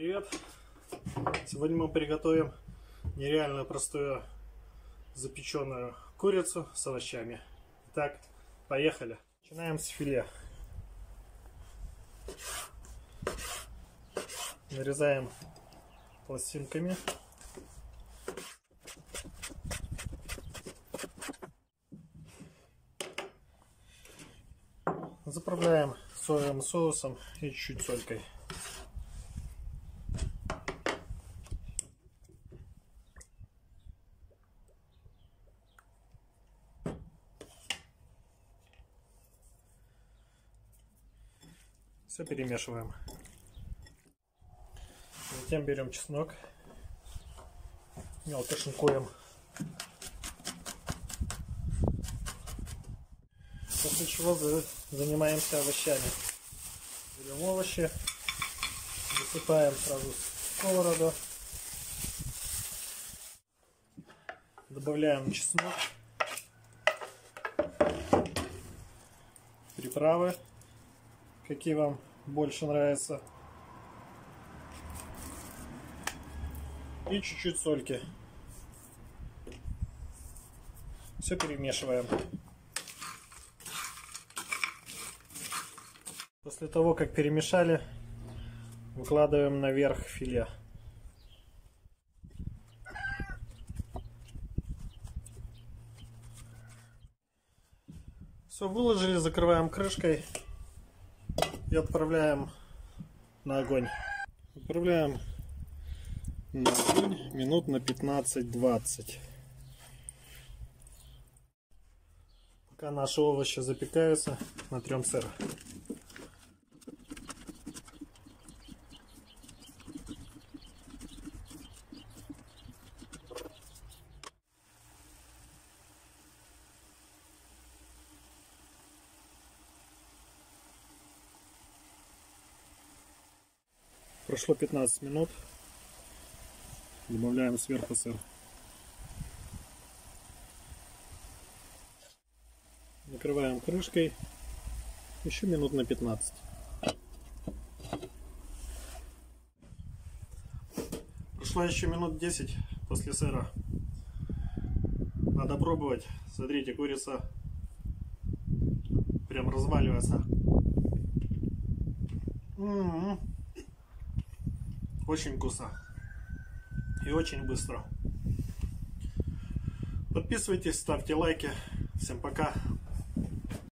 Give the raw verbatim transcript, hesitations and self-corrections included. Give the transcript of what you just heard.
Привет! Сегодня мы приготовим нереально простую запеченную курицу с овощами. Итак, поехали! Начинаем с филе. Нарезаем пластинками. Заправляем соевым соусом и чуть-чуть солькой. Все перемешиваем. Затем берем чеснок, мелко шинкуем. После чего занимаемся овощами. Берем овощи, высыпаем сразу в сковороду, добавляем чеснок, приправы, какие вам больше нравятся, и чуть-чуть сольки. Все перемешиваем. После того, как перемешали, выкладываем наверх филе. Все выложили, закрываем крышкой и отправляем на огонь. Отправляем на огонь минут на пятнадцать-двадцать. Пока наши овощи запекаются, натрем сыр. Прошло пятнадцать минут. Добавляем сверху сыр. Накрываем крышкой еще минут на пятнадцать. Прошло еще минут десять после сыра. Надо пробовать. Смотрите, курица прям разваливается. М-м-м. Очень вкусно и очень быстро. Подписывайтесь, ставьте лайки. Всем пока.